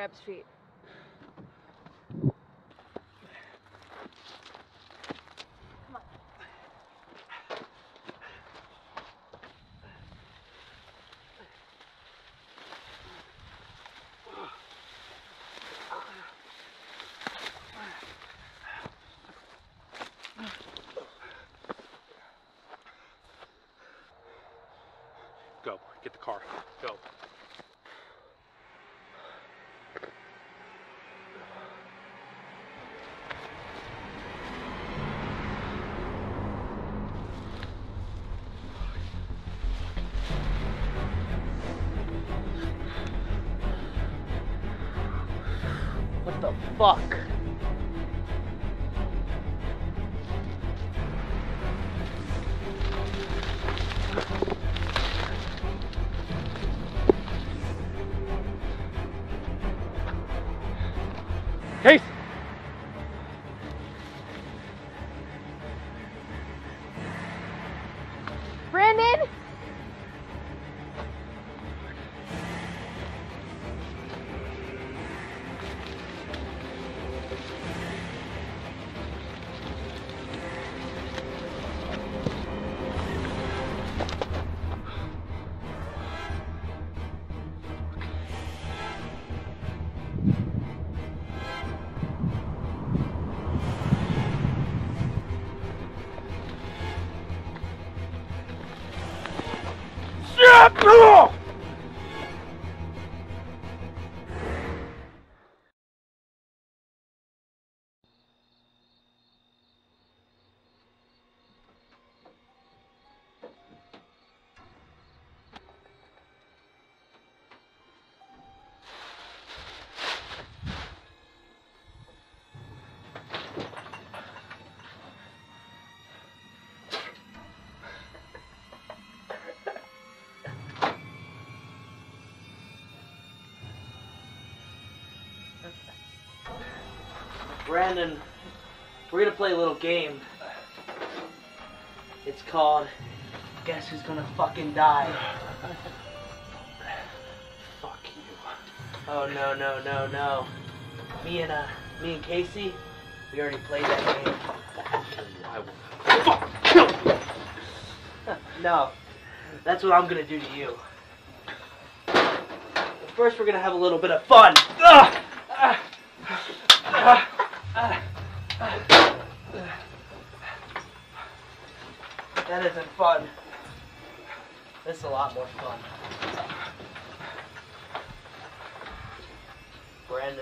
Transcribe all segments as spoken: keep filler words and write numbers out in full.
grab his feet. Come on. Go. Get the car. Go. What the fuck? Case! Brandon! Shit! Brandon, we're gonna play a little game. It's called Guess Who's Gonna Fucking Die. Fuck you. Oh no no no no. Me and uh me and Casey, we already played that game. I will fuck kill you. No, that's what I'm gonna do to you. But first, we're gonna have a little bit of fun. Ugh! Ah! Ah! Ah! Ah! That isn't fun. This is a lot more fun. Brandon,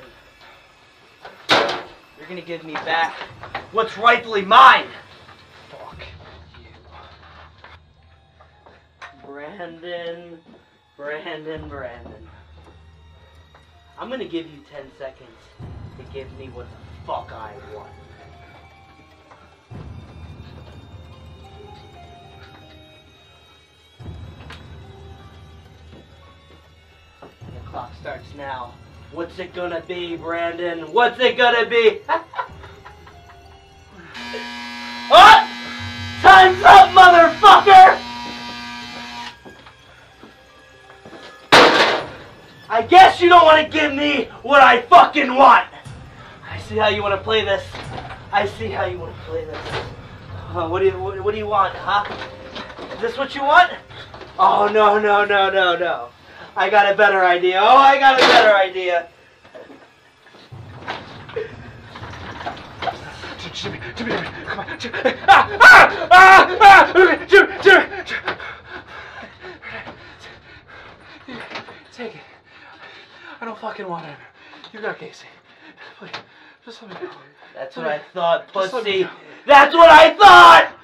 you're gonna give me back what's rightfully mine. Fuck you. Brandon, Brandon, Brandon. I'm gonna give you ten seconds to give me what the fuck I want. The clock starts now. What's it gonna be, Brandon? What's it gonna be? Oh! Time's up, motherfucker! I guess you don't want to give me what I fucking want. I see how you want to play this. I see how you want to play this. Uh, what do you what, what do you want, huh? Is this what you want? Oh no no no no no! I got a better idea. Oh, I got a better idea. Jimmy, Jimmy, Jimmy, come on, Jimmy. Ah, ah, ah, ah, Jimmy, Jimmy, Jimmy. Take it. I don't fucking want it. You got Casey. Please, just let me go. That's what I thought, Just let me pussy. go. That's what I thought!